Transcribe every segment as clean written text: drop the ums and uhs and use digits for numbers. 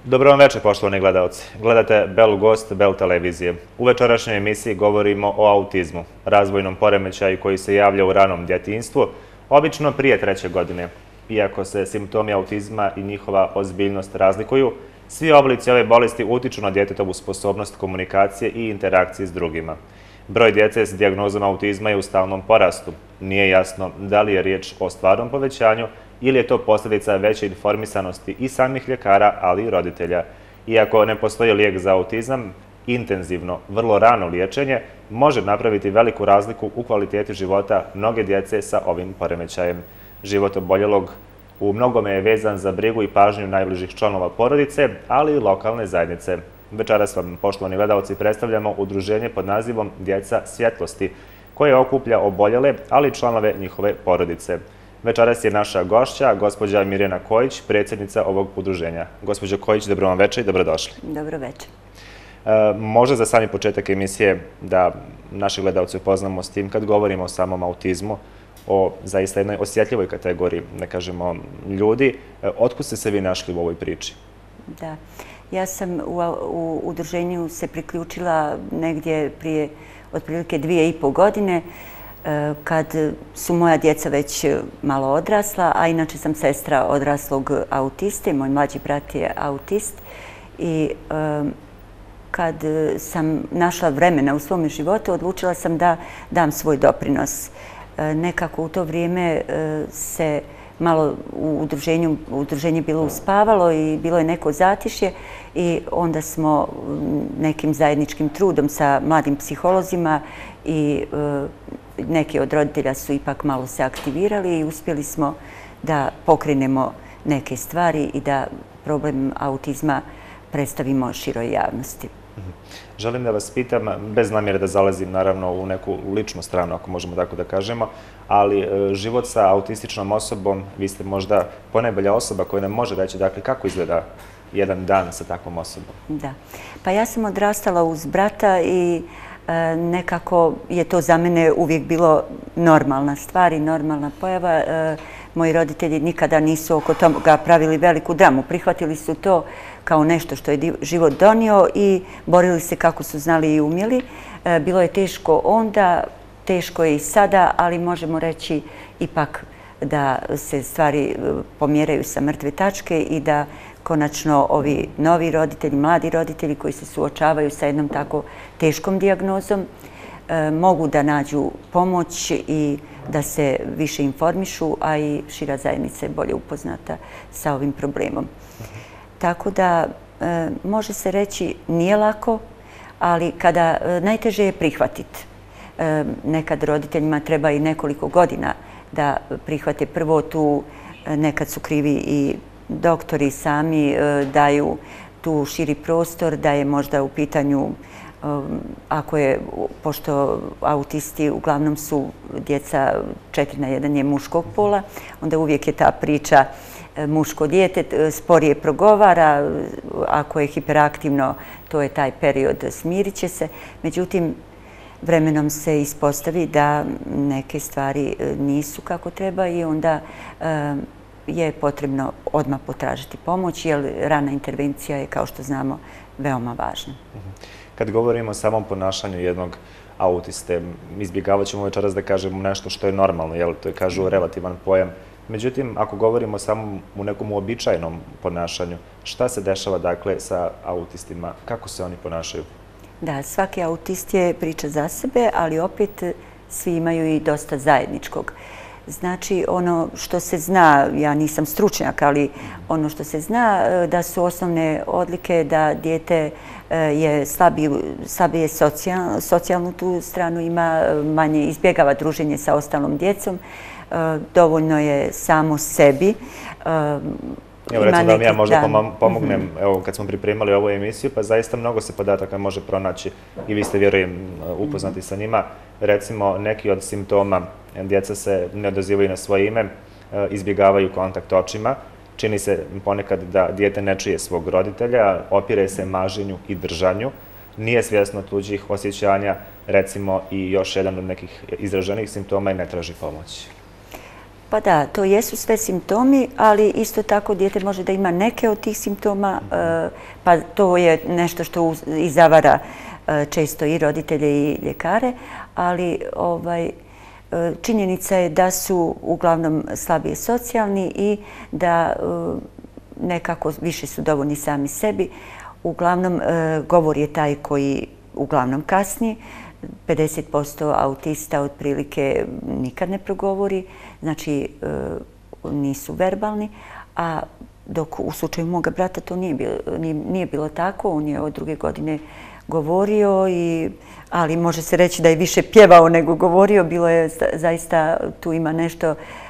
Dobro vam večer, poštovani gledalci. Gledate Belu gost, Belu televizije. U večerašnjoj emisiji govorimo o autizmu, razvojnom poremećaju koji se javlja u ranom djetinjstvu, obično prije 3. godine. Iako se simptomi autizma i njihova ozbiljnost razlikuju, svi oblici ove bolesti utiču na djetetovu sposobnost komunikacije i interakcije s drugima. Broj djece s dijagnozom autizma je u stalnom porastu. Nije jasno da li je riječ o stvarnom povećanju ili je to posljedica veće informisanosti i samih ljekara, ali i roditelja. Iako ne postoji lijek za autizam, intenzivno, vrlo rano liječenje može napraviti veliku razliku u kvaliteti života mnoge djece sa ovim poremećajem. Život oboljelog u mnogome je vezan za brigu i pažnju najbližih članova porodice, ali i lokalne zajednice. Večeras vam, poštovani gledalci, predstavljamo udruženje pod nazivom Djeca svjetlosti, koje okuplja oboljele, ali i članove njihove porodice. Večeras je naša gošća, gospođa Mirjana Kojić, predsjednica ovog udruženja. Gospođo Kojić, dobro vam večer i dobrodošli. Dobro večer. Možda za sami početak emisije da naši gledalci upoznamo s tim kad govorimo o samom autizmu, o zaista jednoj osjetljivoj kategoriji, ne kažemo, ljudi. Otkud ste se vi našli u ovoj priči? Da, ja sam u udruženju se priključila negdje prije otprilike 2,5 godine, kad su moja djeca već malo odrasla, a inače sam sestra odraslog autiste, moj mlađi brat je autist. I kad sam našla vremena u svom životu, odlučila sam da dam svoj doprinos. Nekako u to vrijeme se malo udruženje bilo uspavalo i bilo je neko zatišje i onda smo nekim zajedničkim trudom sa mladim psiholozima i neki od roditelja su ipak malo se aktivirali i uspjeli smo da pokrenemo neke stvari i da problem autizma predstavimo široj javnosti. Želim da vas pitam, bez namjere da zalazim naravno u neku ličnu stranu, ako možemo tako da kažemo, ali život sa autističnom osobom, vi ste možda ponajbolja osoba koja nam može reći, dakle, kako izgleda jedan dan sa takvom osobom? Da, pa ja sam odrastala uz brata i nekako je to za mene uvijek bilo normalna stvar i normalna pojava. Moji roditelji nikada nisu oko toga pravili veliku dramu. Prihvatili su to kao nešto što je život donio i borili se kako su znali i umjeli. Bilo je teško onda, teško je i sada, ali možemo reći ipak da se stvari pomjeraju sa mrtve tačke i da konačno ovi novi roditelji, mladi roditelji koji se suočavaju sa jednom tako teškom dijagnozom mogu da nađu pomoć i da se više informišu, a i šira zajednica je bolje upoznata sa ovim problemom. Tako da može se reći nije lako, ali kada najteže je prihvatiti. Nekad roditeljima treba i nekoliko godina da prihvate prvo tu, nekad su krivi i doktori sami daju tu širi prostor, da je možda u pitanju, ako je, pošto autisti uglavnom su djeca 4:1 je muškog pola, onda uvijek je ta priča muško dijete sporije progovara, ako je hiperaktivno, to je taj period, smirit će se. Međutim, vremenom se ispostavi da neke stvari nisu kako treba i onda je potrebno odmah potražiti pomoć, jer rana intervencija je, kao što znamo, veoma važna. Kad govorimo o samom ponašanju jednog autiste, izbjegavat ćemo večeras da kažemo nešto što je normalno, jer to je, kažu, relativan pojam. Međutim, ako govorimo samo u nekom uobičajenom ponašanju, šta se dešava, dakle, sa autistima? Kako se oni ponašaju? Da, svaki autist je priča za sebe, ali opet svi imaju i dosta zajedničkog. Znači, ono što se zna, ja nisam stručnjak, ali ono što se zna da su osnovne odlike da dijete je slabije socijalnu tu stranu ima, manje izbjegava druženje sa ostalom djecom, dovoljno je samo sebi. Evo, recimo da vam ja možda pomognem, evo, kad smo pripremali ovu emisiju, pa zaista mnogo se podataka može pronaći i vi ste, vjerujem, upoznati sa njima. Recimo, neki od simptoma, djeca se ne odazivaju na svoje ime, izbjegavaju kontakt očima, čini se ponekad da dijete ne čuje svog roditelja, opire se maženju i držanju, nije svjesno tuđih osjećanja, recimo, i još jedan od nekih izraženih simptoma je ne traži pomoć. Pa da, to jesu sve simptomi, ali isto tako dijete može da ima neke od tih simptoma, pa to je nešto što i zavara često i roditelje i ljekare, ali činjenica je da su uglavnom slabije socijalni i da nekako više su dovoljni sami sebi. Uglavnom, govor je taj koji uglavnom kasni. 50% autista otprilike nikad ne progovori, znači nisu verbalni, a dok u slučaju moga brata to nije bilo tako. On je od druge godine govorio, ali može se reći da je više pjevao nego govorio. Bilo je zaista, tu ima nešto,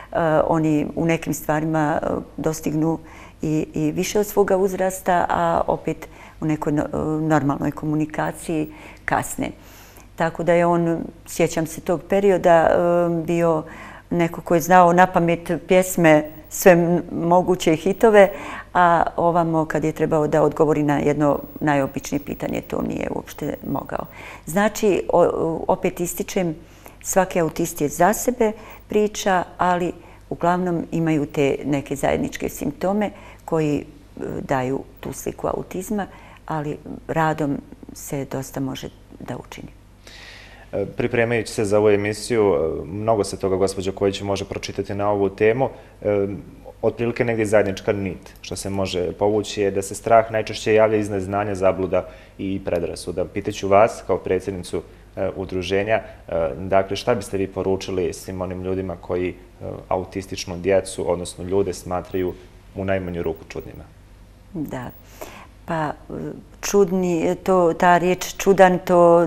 oni u nekim stvarima dostignu i više od svoga uzrasta, a opet u nekoj normalnoj komunikaciji kasne. Tako da je on, sjećam se tog perioda, bio neko ko je znao napamet pjesme, sve moguće hitove, a ovamo kad je trebao da odgovori na jedno najobičnije pitanje, to nije uopšte mogao. Znači, opet ističem, svaki autist je za sebe priča, ali uglavnom imaju te neke zajedničke simptome koji daju tu sliku autizma, ali radom se dosta može da učini. Pripremajući se za ovu emisiju, mnogo se toga, gospođo Kojić, može pročitati na ovu temu. Otprilike negdje zajednička nit što se može povući je da se strah najčešće javlja iz neznanja, zabluda i predrasuda. Pitaću vas, kao predsjednicu udruženja, dakle, šta biste vi poručili svim onim ljudima koji autističnu djecu, odnosno ljude, smatraju u najmanju ruku čudnima? Da. Pa čudni, ta riječ čudan,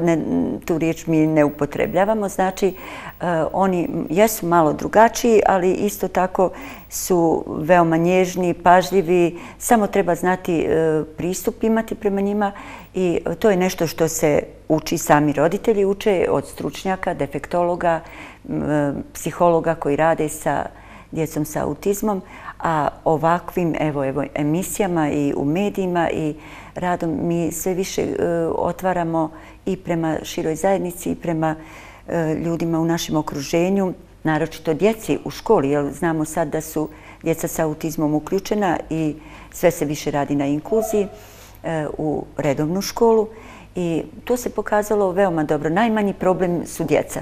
tu riječ mi ne upotrebljavamo. Znači, oni jesu malo drugačiji, ali isto tako su veoma nježni, pažljivi. Samo treba znati pristup imati prema njima i to je nešto što se uči, sami roditelji uče od stručnjaka, defektologa, psihologa koji rade sa djecom sa autizmom, a ovakvim emisijama i u medijima i radom mi sve više otvaramo i prema široj zajednici i prema ljudima u našem okruženju, naročito djeci u školi, jer znamo sad da su djeca sa autizmom uključena i sve se više radi na inkluziji u redovnu školu i to se pokazalo veoma dobro. Najmanji problem su djeca.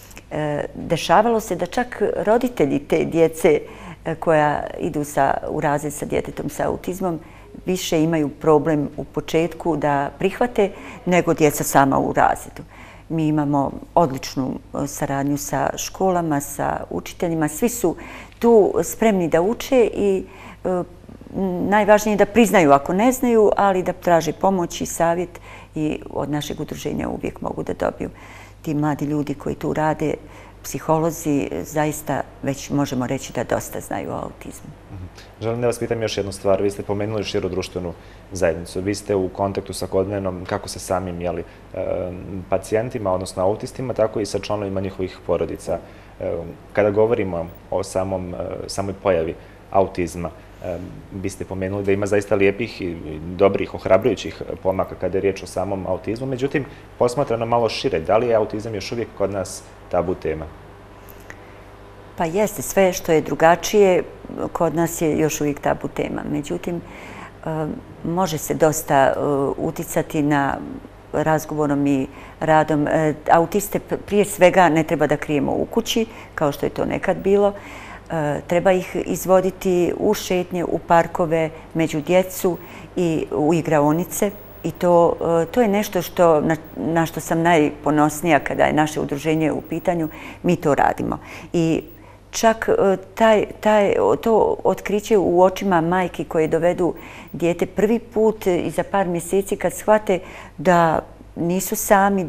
Dešavalo se da čak roditelji te djece koja idu u razred sa djetetom sa autizmom više imaju problem u početku da prihvate nego djeca sama u razredu. Mi imamo odličnu saradnju sa školama, sa učiteljima. Svi su tu spremni da uče i najvažnije je da priznaju ako ne znaju, ali da traže pomoć i savjet i od našeg udruženja uvijek mogu da dobiju. Ti mladi ljudi koji tu rade, psiholozi, zaista već možemo reći da dosta znaju o autizmu. Želim da vas pitam još jednu stvar. Vi ste pomenuli širu društvenu zajednicu. Vi ste u kontaktu svakodnevnom kako sa samim pacijentima, odnosno autistima, tako i sa članovima njihovih porodica. Kada govorimo o samoj pojavi autizma, vi ste pomenuli da ima zaista lijepih i dobrih, ohrabrujućih pomaka kada je riječ o samom autizmu. Međutim, posmatrano malo šire, da li je autizam još uvijek kod nas tabu tema? Pa jeste, sve što je drugačije kod nas je još uvijek tabu tema. Međutim, može se dosta uticati na razgovorom i radom. Autiste prije svega ne treba da krijemo u kući, kao što je to nekad bilo. Treba ih izvoditi u šetnje, u parkove, među djecu i u igraonice. I to je nešto na što sam najponosnija kada je naše udruženje u pitanju. Mi to radimo. I čak to otkriće u očima majki koje dovedu dijete prvi put i za par mjeseci kad shvate da nisu sami,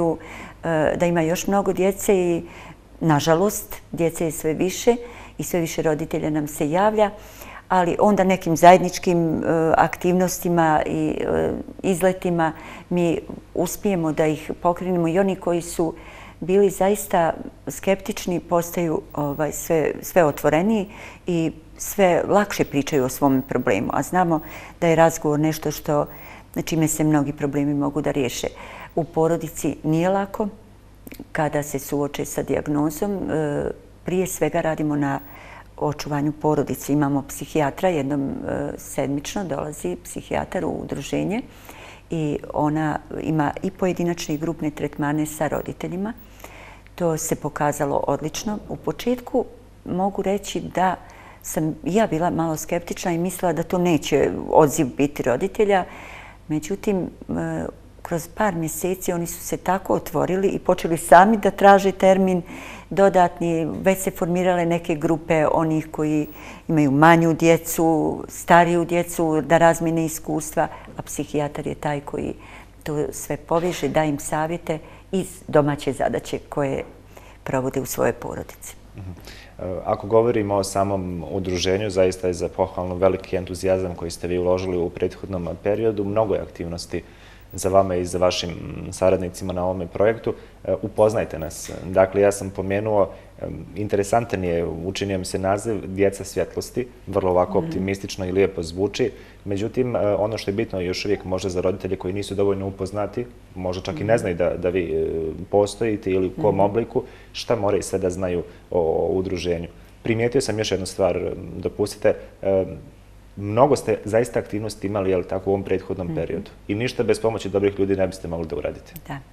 da ima još mnogo djece i nažalost djece je sve više i sve više roditelja nam se javlja, ali onda nekim zajedničkim aktivnostima i izletima mi uspijemo da ih pokrenemo i oni koji su bili zaista skeptični postaju sve otvoreniji i sve lakše pričaju o svom problemu. A znamo da je razgovor nešto čime se mnogi problemi mogu da riješe. U porodici nije lako kada se suoče sa dijagnozom. prije svega radimo na očuvanju porodice. Imamo psihijatra, jednom sedmično dolazi psihijatar u udruženje i ona ima i pojedinačne i grupne tretmane sa roditeljima. To se pokazalo odlično. U početku mogu reći da sam ja bila malo skeptična i mislila da to neće odziv biti roditelja. Međutim, kroz par mjeseci oni su se tako otvorili i počeli sami da traže termin dodatni. Već se formirale neke grupe onih koji imaju manju djecu, stariju djecu, da razmijene iskustva, a psihijatar je taj koji to sve poveže, da im savjete iz domaće zadaće koje provode u svojoj porodici. Ako govorimo o samom udruženju, zaista je za pohvalno veliki entuzijazam koji ste vi uložili u prethodnom periodu. Mnogo je aktivnosti za vama i za vašim saradnicima na ovome projektu. Upoznajte nas. Dakle, ja sam pomenuo, interesantan je, učinio mi se naziv Djeca svjetlosti, vrlo ovako optimistično i lijepo zvuči. Međutim, ono što je bitno još uvijek možda za roditelje koji nisu dovoljno upoznati, možda čak i ne znaju da vi postojite ili u kom obliku, šta moraju sve da znaju o udruženju. Primijetio sam još jednu stvar, dopustite, mnogo ste zaista aktivnosti imali, jel tako, u ovom prethodnom periodu. I ništa bez pomoći dobrih ljudi ne biste mogli da uradite.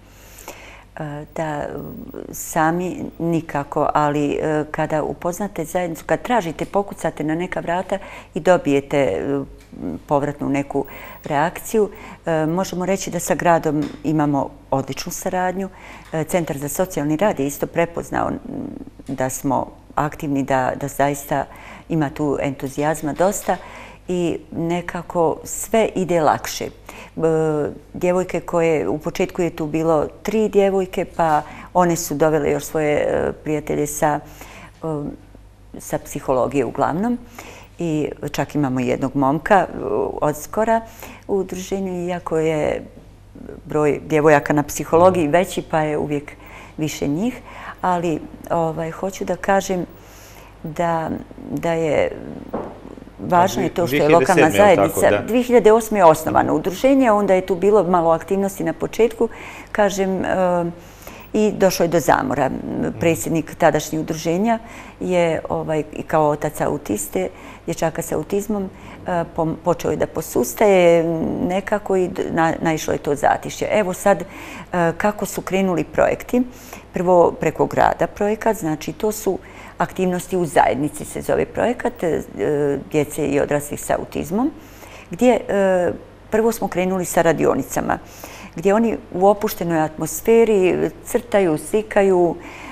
Da, sami nikako, ali kada upoznate zajednicu, kad tražite, pokucate na neka vrata i dobijete povratnu neku reakciju, možemo reći da sa gradom imamo odličnu saradnju. Centar za socijalni rad je isto prepoznao da smo aktivni, da zaista ima tu entuzijazma dosta i nekako sve ide lakše. Djevojke koje, u početku je tu bilo 3 djevojke, pa one su dovele još svoje prijatelje sa psihologije uglavnom. I čak imamo jednog momka od skora u udruženju, iako je broj djevojaka na psihologiji veći, pa je uvijek više njih. Ali hoću da kažem da je važno je to što je lokalna zajednica. 2008. je osnovano udruženje, onda je tu bilo malo aktivnosti na početku, kažem, i došlo je do zamora. Predsjednik tadašnjeg udruženja je kao otac autiste, dječaka sa autizmom, počeo je da posustaje nekako i naišlo je to zatišje. Evo sad kako su krenuli projekti. Prvo preko grada projekat, znači to su aktivnosti u zajednici se zove projekat djece i odraslih sa autizmom, gdje prvo smo krenuli sa radionicama, gdje oni u opuštenoj atmosferi crtaju, slikaju,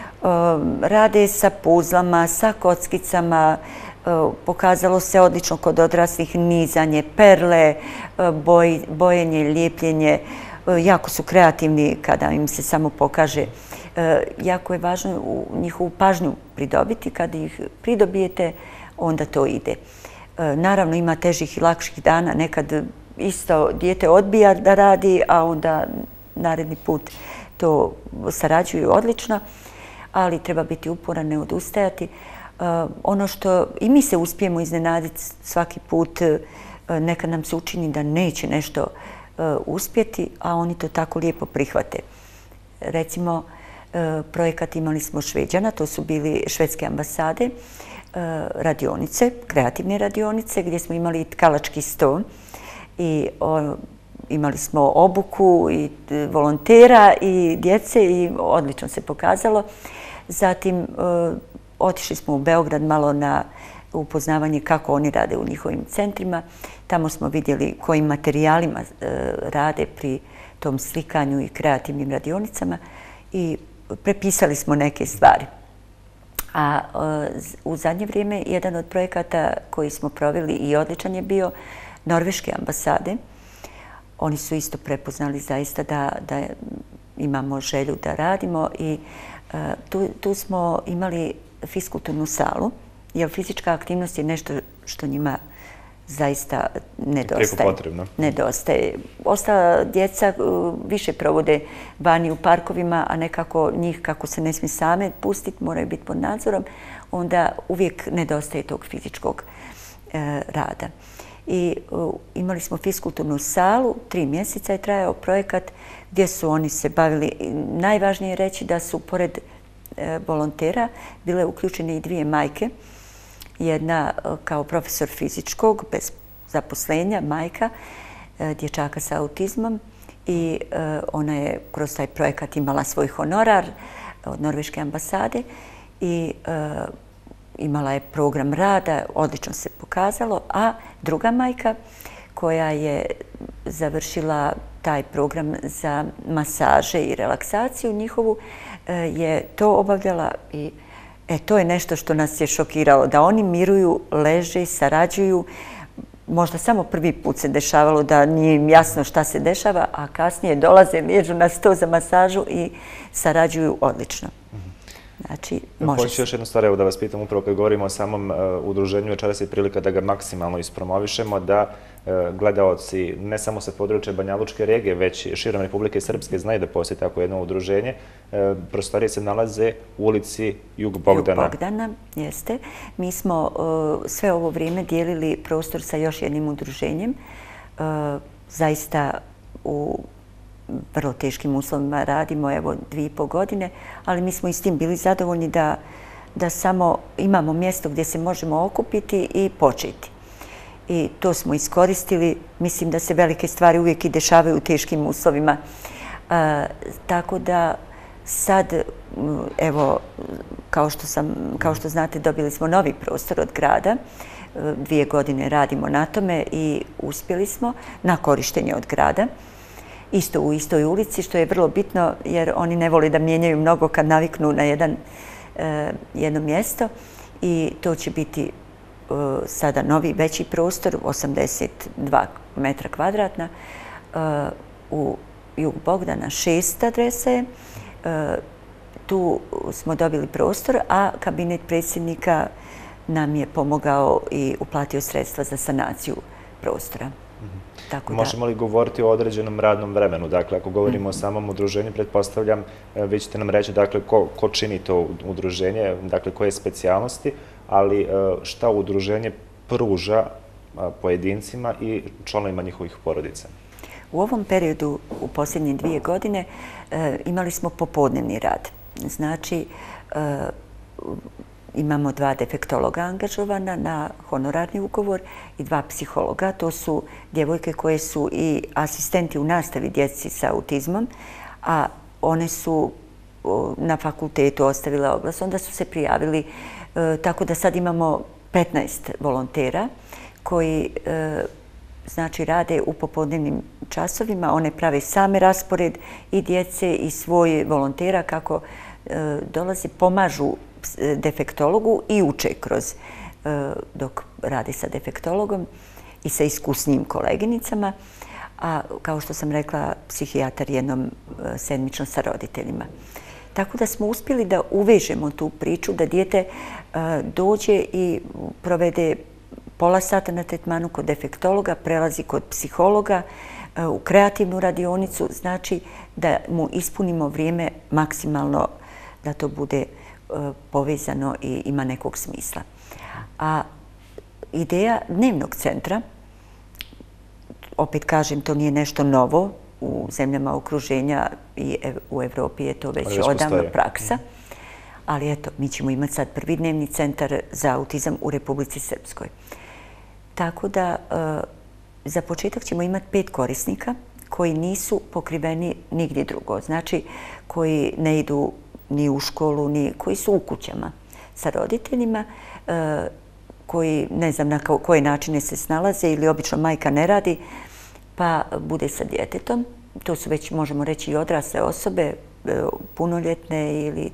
rade sa puzlama, sa kockicama, pokazalo se odlično kod odraslih nizanje, perle, bojenje, lijepljenje, jako su kreativni kada im se samo pokaže. Jako je važno njihovu pažnju pridobiti. Kad ih pridobijete, onda to ide. Naravno, ima težih i lakših dana. Nekad isto dijete odbija da radi, a onda naredni put to sarađuju odlično, ali treba biti uporan, ne odustajati. Ono što i mi se uspijemo iznenaditi svaki put, nekad nam se učini da neće nešto uspjeti, a oni to tako lijepo prihvate. Recimo, projekat imali smo Šveđana, to su bili švedske ambasade, radionice, kreativne radionice, gdje smo imali tkalački sto i imali smo obuku i volontera i djece i odlično se pokazalo. Zatim otišli smo u Beograd malo na upoznavanje kako oni rade u njihovim centrima. Tamo smo vidjeli kojim materijalima rade pri tom slikanju i kreativnim radionicama i prepisali smo neke stvari. A u zadnje vrijeme jedan od projekata koji smo proveli i odličan je bio Norveške ambasade. Oni su isto prepoznali zaista da imamo želju da radimo i tu smo imali fiskulturnu salu, jer fizička aktivnost je nešto što njima zaista nedostaje. Ostala djeca više provode vani u parkovima, a nekako njih, kako se ne smije same pustiti, moraju biti pod nadzorom, onda uvijek nedostaje tog fizičkog rada. I imali smo fiskulturnu salu, 3 mjeseca je trajao projekat gdje su oni se bavili. Najvažnije je reći da su pored volontera bile uključene i dvije majke. Jedna kao profesor fizičkog, bez zaposlenja, majka dječaka sa autizmom i ona je kroz taj projekat imala svoj honorar od Norveške ambasade i imala je program rada, odlično se pokazalo, a druga majka koja je završila taj program za masaže i relaksaciju njihovu je to obavljala i to je nešto što nas je šokiralo, da oni miruju, leže, sarađuju. Možda samo prvi put se dešavalo da nije im jasno šta se dešava, a kasnije dolaze, liježu na sto za masažu i sarađuju odlično. Znači, može se. Hoću još jednu stvar da vas pitam, upravo kad govorimo o samom udruženju, večeras je prilika da ga maksimalno ispromovišemo, da gledaoci ne samo sa područja Banja Lučke regije, već širom Republike Srpske znaju da postoji tako jedno udruženje. Prostorije se nalaze u ulici Jug Bogdana. Jug Bogdana, jeste. Mi smo sve ovo vrijeme dijelili prostor sa još jednim udruženjem. Zaista u vrlo teškim uslovima radimo, evo 2,5 godine, ali mi smo i s tim bili zadovoljni da samo imamo mjesto gdje se možemo okupiti i početi. I to smo iskoristili. Mislim da se velike stvari uvijek i dešavaju u teškim uslovima. Tako da sad, evo, kao što znate, dobili smo novi prostor od grada. 2 godine radimo na tome i uspjeli smo na korištenje od grada. Isto u istoj ulici, što je vrlo bitno jer oni ne vole da mijenjaju mnogo kad naviknu na jedno mjesto i to će biti sada novi veći prostor, 82 metra kvadratna, u Jug Bogdana 6 adresa je. Tu smo dobili prostor, a kabinet predsjednika nam je pomogao i uplatio sredstva za sanaciju prostora. Možemo li govoriti o određenom radnom vremenu? Dakle, ako govorimo o samom udruženju, pretpostavljam, vi ćete nam reći ko čini to udruženje, dakle, koje specijalnosti, ali šta udruženje pruža pojedincima i članovima njihovih porodica? U ovom periodu, u posljednje 2 godine, imali smo popodnevni rad. Znači, imamo 2 defektologa angažovana na honorarni ugovor i 2 psihologa. To su djevojke koje su i asistenti u nastavi djeci sa autizmom, a one su na fakultetu ostavile oglas. Onda su se prijavili, tako da sad imamo 15 volontera koji znači rade u popodnevnim časovima. One prave same raspored i djece i svoj volontera kako dolazi, pomažu defektologu i uče kroz dok radi sa defektologom i sa iskusnijim koleginicama, a kao što sam rekla, psihijatar jednom sedmično sa roditeljima. Tako da smo uspjeli da uvežemo tu priču, da dijete dođe i provede pola sata na tretmanu kod defektologa, prelazi kod psihologa, u kreativnu radionicu, znači da mu ispunimo vrijeme maksimalno da to bude povezano i ima nekog smisla. A ideja dnevnog centra, opet kažem, to nije nešto novo, u zemljama okruženja i u Evropi je to već odavno praksa, ali eto, mi ćemo imati sad prvi dnevni centar za autizam u Republici Srpskoj. Tako da za početak ćemo imati 5 korisnika koji nisu pokriveni nigdje drugo, znači koji ne idu ni u školu, ni koji su u kućama sa roditeljima, koji ne znam na koje načine se snalaze ili obično majka ne radi, pa bude sa djetetom. To su već, možemo reći, i odrasle osobe, punoljetne ili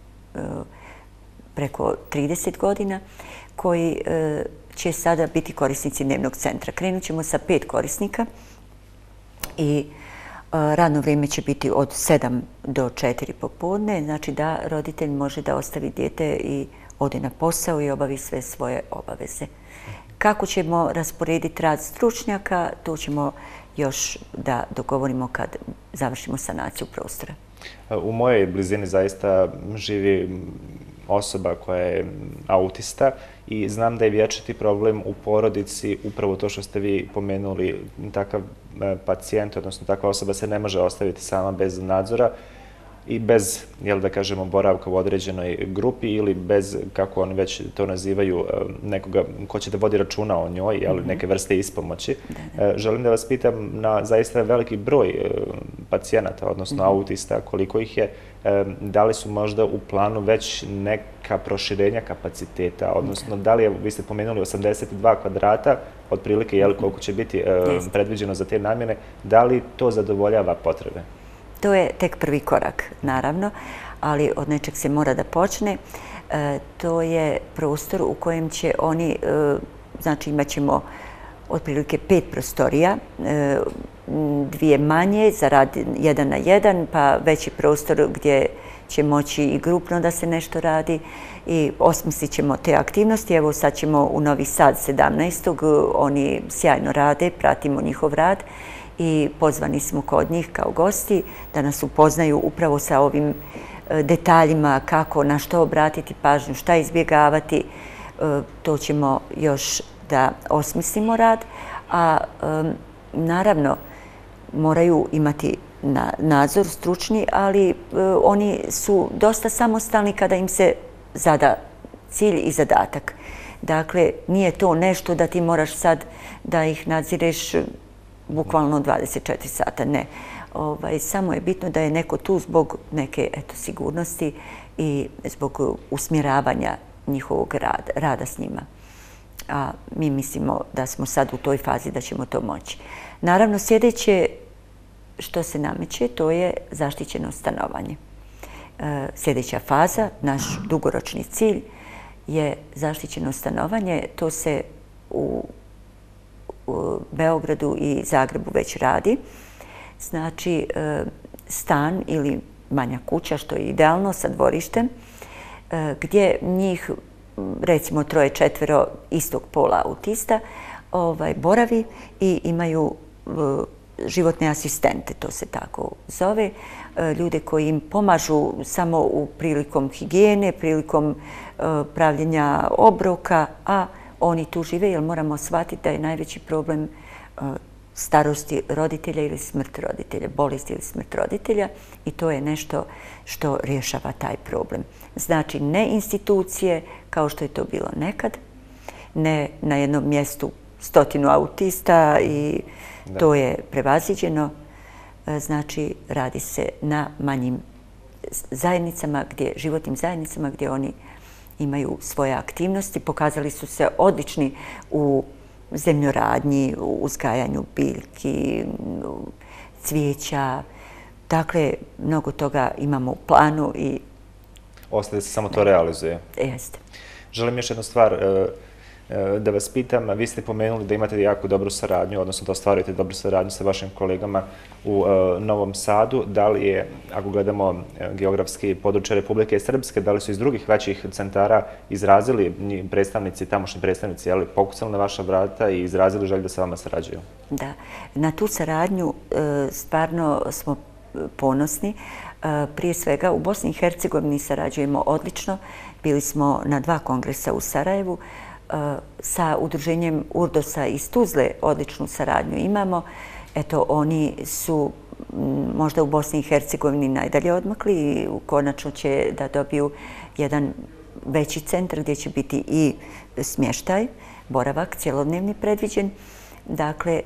preko 30 godina, koji će sada biti korisnici dnevnog centra. Krenut ćemo sa 5 korisnika i radno vrijeme će biti od 7 do 4 popodne, znači da roditelj može da ostavi dijete i ode na posao i obavi sve svoje obaveze. Kako ćemo rasporediti rad stručnjaka, to ćemo još da dogovorimo kad završimo sanaciju prostora. U mojoj blizini zaista živi osoba koja je autista i znam da je vječiti problem u porodici upravo to što ste vi pomenuli, takav pacijent, odnosno takva osoba se ne može ostaviti sama bez nadzora. i bez, jel da kažemo, boravka u određenoj grupi ili bez, kako oni već to nazivaju, nekoga ko će da vodi računa o njoj, jel, neke vrste ispomoći. Želim da vas pitam na zaista veliki broj pacijenata, odnosno autista, koliko ih je, da li su možda u planu već neka proširenja kapaciteta, odnosno da li je, vi ste pomenuli 82 kvadrata, otprilike, jel, koliko će biti predviđeno za te namjene, da li to zadovoljava potrebe? To je tek prvi korak, naravno, ali od nečeg se mora da počne. To je prostor u kojem će oni, znači imat ćemo otprilike 5 prostorija, 2 manje za rad 1 na 1, pa veći prostor gdje će moći i grupno da se nešto radi i osmislit ćemo te aktivnosti. Evo sad ćemo u Novi Sad 17. Oni sjajno rade, pratimo njihov rad i pozvani smo kod njih kao gosti da nas upoznaju upravo sa ovim detaljima, kako, na što obratiti pažnju, šta izbjegavati. To ćemo još da osmislimo rad, a naravno moraju imati nadzor stručni, ali oni su dosta samostalni kada im se zada cilj i zadatak. Dakle, nije to nešto da ti moraš sad da ih nadzireš bukvalno 24 sata, ne. Samo je bitno da je neko tu zbog neke sigurnosti i zbog usmjeravanja njihovog rada s njima. A mi mislimo da smo sad u toj fazi da ćemo to moći. Naravno, sljedeće što se nameće, to je zaštićeno stanovanje. Sljedeća faza, naš dugoročni cilj, je zaštićeno stanovanje. To se u Beogradu i Zagrebu već radi. Znači, stan ili manja kuća, što je idealno, sa dvorištem, gdje njih, recimo 3-4 istog pola autista, boravi i imaju životne asistente, to se tako zove, ljude koji im pomažu samo u prilikom higijene, prilikom pravljenja obroka, a oni tu žive jer moramo shvatiti da je najveći problem starosti roditelja ili smrt roditelja, bolest ili smrt roditelja i to je nešto što rješava taj problem. Znači, ne institucije kao što je to bilo nekad, ne na jednom mjestu 100 autista i to je prevaziđeno. Znači, radi se na manjim zajednicama, životnim zajednicama gdje oni imaju svoje aktivnosti. Pokazali su se odlični u zemljoradnji, u uzgajanju biljki, cvijeća. Dakle, mnogo toga imamo u planu i... Ostaje se samo to realizuje. Jeste. Želim još jednu stvar da vas pitam. Vi ste pomenuli da imate jako dobru saradnju, odnosno da ostvarujete dobru saradnju sa vašim kolegama u Novom Sadu. Da li je, ako gledamo geografski područje Republike Srpske, da li su iz drugih većih centara izrazili predstavnici, tamošnji predstavnici, pokucali na vaša vrata i izrazili želju da sa vama sarađuju? Da, na tu saradnju stvarno smo ponosni. Prije svega u Bosni i Hercegovini sarađujemo odlično. Bili smo na 2 kongresa u Sarajevu. Sa udruženjem Urdosa iz Tuzle odličnu saradnju imamo. Eto, oni su možda u Bosni i Hercegovini najdalje odmakli i konačno će da dobiju jedan veći centar gdje će biti i smještaj, boravak, cjelodnevni predviđen. Dakle,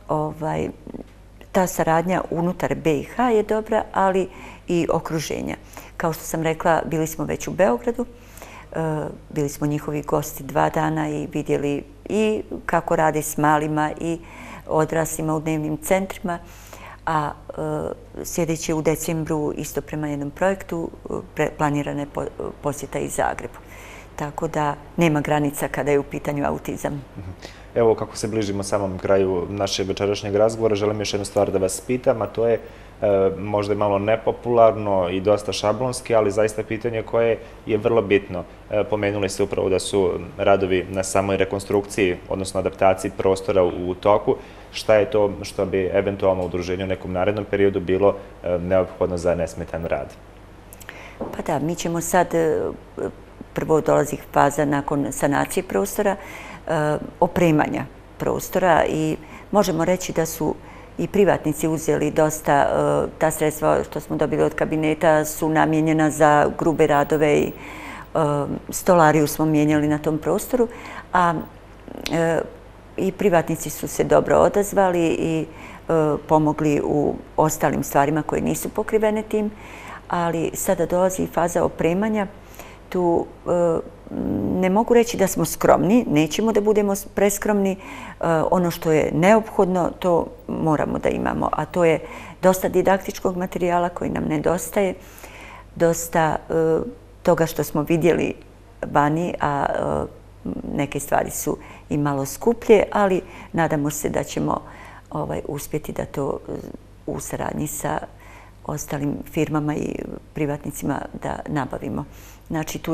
ta saradnja unutar BiH je dobra, ali i okruženja. Kao što sam rekla, bili smo već u Beogradu, bili smo njihovi gosti 2 dana i vidjeli i kako rade s malima i odraslima u dnevnim centrima, a sljedeće u decembru isto prema jednom projektu planirana je posjeta i Zagrebu. Tako da nema granica kada je u pitanju autizam. Evo, kako se bližimo samom kraju našeg večerašnjeg razgovora, želim još jednu stvar da vas pitam, a to je možda malo nepopularno i dosta šablonski, ali zaista pitanje koje je vrlo bitno. Pomenuli ste upravo da su radovi na samoj rekonstrukciji, odnosno adaptaciji prostora u toku. Šta je to što bi eventualno udruženje u nekom narednom periodu bilo neophodno za nesmetan rad? Pa da, mi ćemo sad, prvo dolazi faza nakon sanacije prostora, opremanja prostora i možemo reći da su i privatnici uzeli dosta. Ta sredstva što smo dobili od kabineta su namijenjena za grube radove i stolariju smo mijenjali na tom prostoru, a i privatnici su se dobro odazvali i pomogli u ostalim stvarima koje nisu pokrivene tim, ali sada dolazi faza opremanja. Tu ne mogu reći da smo skromni, nećemo da budemo preskromni. Ono što je neophodno, to moramo da imamo, a to je dosta didaktičkog materijala koji nam nedostaje, dosta toga što smo vidjeli vani, a neke stvari su i malo skuplje, ali nadamo se da ćemo uspjeti da to u saradnji sa ostalim firmama i privatnicima da nabavimo. Znači tu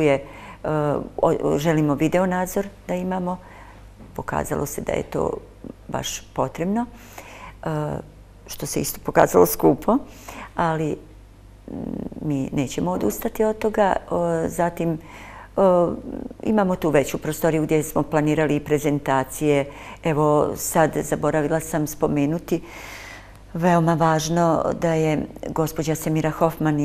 želimo video nadzor da imamo, pokazalo se da je to baš potrebno, što se isto pokazalo skupo, ali mi nećemo odustati od toga. Zatim imamo tu veću prostoriju gdje smo planirali i prezentacije. Evo sad zaboravila sam spomenuti, veoma važno da je gospođa Semira Hoffman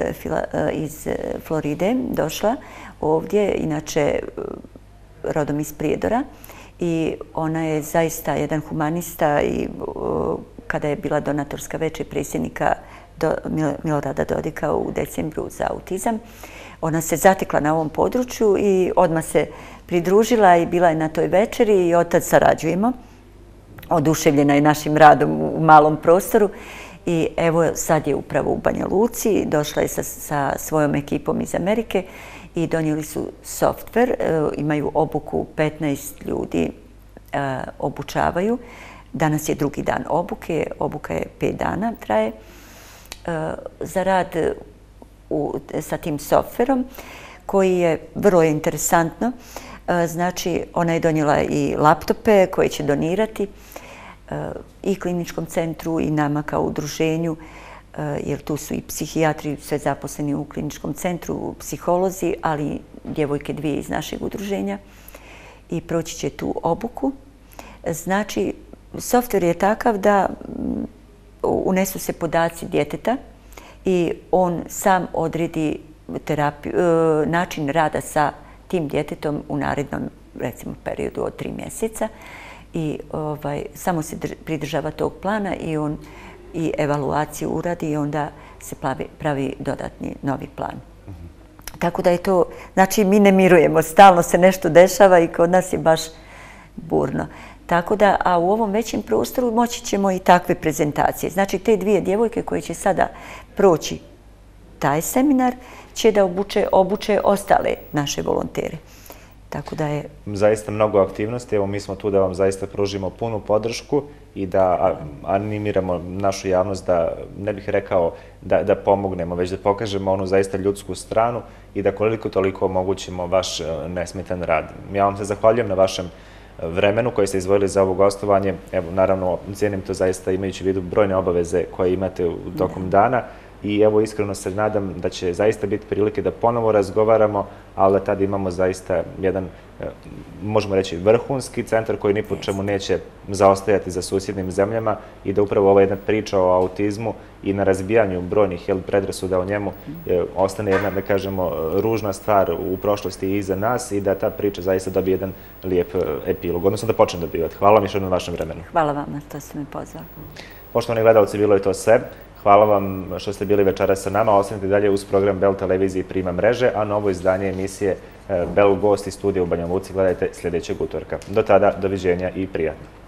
iz Floride došla ovdje, inače rodom iz Prijedora, i ona je zaista jedan humanista i kada je bila donatorska večer predsjednika Milorada Dodika u decembru za autizam, ona se zatekla na ovom području i odmah se pridružila i bila je na toj večeri i od tad sarađujemo. Oduševljena je našim radom u malom prostoru i evo sad je upravo u Banja Luci, došla je sa svojom ekipom iz Amerike i donijeli su softver, imaju obuku, 15 ljudi obučavaju. Danas je drugi dan obuke, obuka je 5 dana traje. Za rad sa tim softverom koji je vrlo interesantno. Znači, ona je donijela i laptope koje će donirati i kliničkom centru i nama kao udruženju, jer tu su i psihijatri, sve zaposleni u kliničkom centru, psiholozi, ali i djevojke dvije iz našeg udruženja i proći će tu obuku. Znači, softver je takav da unesu se podaci djeteta i on sam odredi način rada sa tim djetetom u narednom, recimo, periodu od 3 mjeseca i samo se pridržava tog plana i on i evaluaciju uradi i onda se pravi dodatni novi plan. Tako da je to, znači mi ne mirujemo, stalno se nešto dešava i kod nas je baš burno. Tako da, a u ovom većem prostoru moći ćemo i takve prezentacije. Znači, te dvije djevojke koje će sada proći taj seminar će da obuče ostale naše volontere. Tako da je... Zaista mnogo aktivnosti. Evo, mi smo tu da vam zaista pružimo punu podršku i da animiramo našu javnost da, ne bih rekao da pomognemo, već da pokažemo onu zaista ljudsku stranu i da koliko toliko omogućimo vaš nesmetan rad. Ja vam se zahvaljujem na vašem vremenu koje ste izdvojili za ovo gostovanje. Evo, naravno, cijenim to zaista imajući u vidu brojne obaveze koje imate tokom dana i evo, iskreno se nadam da će zaista biti prilike da ponovo razgovaramo, ali da tad imamo zaista jedan, možemo reći, vrhunski centar koji ni po čemu neće zaostajati za susjednim zemljama i da upravo ova jedna priča o autizmu i na razbijanju brojnih predrasuda o njemu ostane jedna, da kažemo, ružna stvar u prošlosti i iza nas i da ta priča zaista dobije jedan lijep epilog, odnosno da počne dobivati. Hvala vam još jednom na vašem vremenu. Hvala vama, to ste me pozvali. Poštovani gledalci, bilo je to sve. Hvala vam što ste bili večeras sa nama. Ostanite dalje uz program Bell televizije i Prima mreže, a novo izdanje emisije Bell gost iz studija u Banja Luci gledajte sljedećeg utorka. Do tada, doviđenja i prijatno.